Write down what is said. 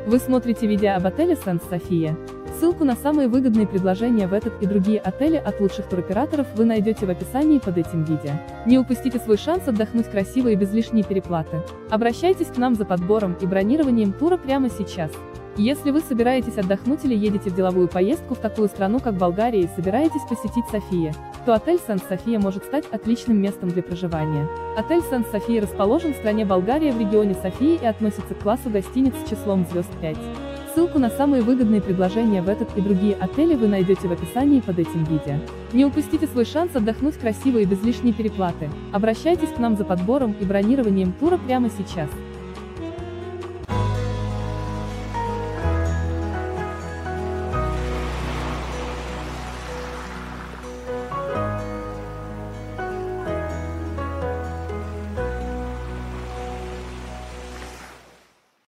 Вы смотрите видео об отеле Сент-София. Ссылку на самые выгодные предложения в этот и другие отели от лучших туроператоров вы найдете в описании под этим видео. Не упустите свой шанс отдохнуть красиво и без лишней переплаты. Обращайтесь к нам за подбором и бронированием тура прямо сейчас. Если вы собираетесь отдохнуть или едете в деловую поездку в такую страну, как Болгария, и собираетесь посетить София, то отель Сент-София может стать отличным местом для проживания. Отель Сент-София расположен в стране Болгария в регионе София и относится к классу гостиниц с числом звезд 5. Ссылку на самые выгодные предложения в этот и другие отели вы найдете в описании под этим видео. Не упустите свой шанс отдохнуть красиво и без лишней переплаты. Обращайтесь к нам за подбором и бронированием тура прямо сейчас.